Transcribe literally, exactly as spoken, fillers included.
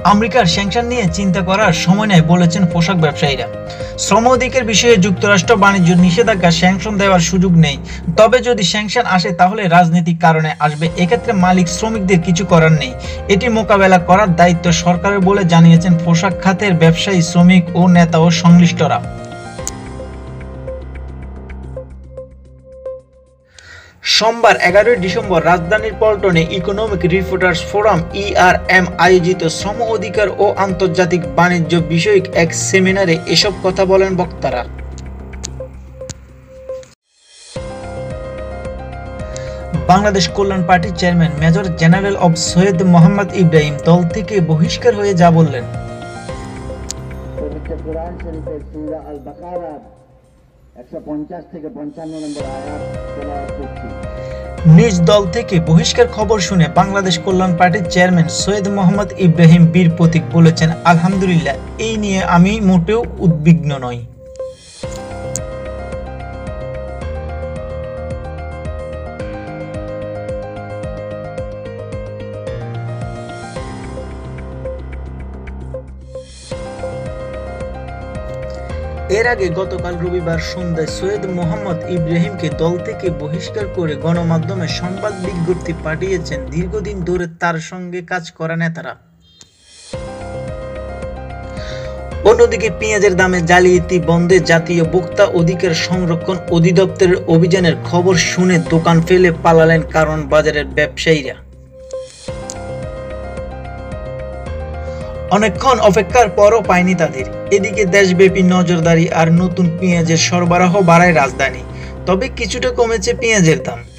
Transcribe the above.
আমেরিকার স্যাংশন নিয়ে চিন্তা করার সময় নেই বলেছেন পোশাক ব্যবসায়ীরা। শ্রম অধিকার বিষয়ে যুক্তরাষ্ট্র বাণিজ্য নিষেধাজ্ঞা স্যাংশন দেওয়ার সুযোগ নেই, তবে যদি স্যাংশন আসে তাহলে রাজনৈতিক কারণে আসবে। এক্ষেত্রে মালিক শ্রমিকদের কিছু করার নেই, এটি মোকাবেলা করার দায়িত্ব সরকারের বলে জানিয়েছেন পোশাক খাতের ব্যবসায়ী, শ্রমিক ও নেতা ও সংশ্লিষ্টরা। সোমবার এগারোই ডিসেম্বর রাজধানীর পল্টনে Economic Reporters Forum E R M আয়োজিত শ্রম অধিকার ও আন্তর্জাতিক বাণিজ্য বিষয়ক এক সেমিনারে এসব কথা বলেন বক্তারা। বাংলাদেশ কল্যাণ পার্টির চেয়ারম্যান মেজর জেনারেল অব সৈয়দ মোহাম্মদ ইব্রাহিম দল থেকে বহিষ্কার হয়ে যা বললেন। নিজ দল থেকে বহিষ্কার খবর শুনে বাংলাদেশ কল্যাণ পার্টির চেয়ারম্যান সৈয়দ মোহাম্মদ ইব্রাহিম বীর প্রতীক বলেছেন, আলহামদুলিল্লাহ, এই নিয়ে আমি মোটেও উদ্বিগ্ন নই। এর আগে গতকাল রবিবার সন্ধ্যায় সৈয়দ মোহাম্মদ ইব্রাহিমকে দল থেকে বহিষ্কার করে গণমাধ্যমে সংবাদ বিজ্ঞপ্তি পাঠিয়েছেন দীর্ঘদিন ধরে তার সঙ্গে কাজ করা নেতারা। অন্যদিকে পেঁয়াজের দামে জালিয়াতি বন্ধে জাতীয় ভোক্তা অধিকার সংরক্ষণ অধিদপ্তরের অভিযানের খবর শুনে দোকান ফেলে পালালেন কারণ বাজারের ব্যবসায়ীরা। অনেকক্ষণ অপেক্ষার পরও পায়নি তাদের। এদিকে দেশব্যাপী নজরদারি আর নতুন পেঁয়াজের সরবরাহ বাড়ায় রাজধানী, তবে কিছুটা কমেছে পেঁয়াজের দাম।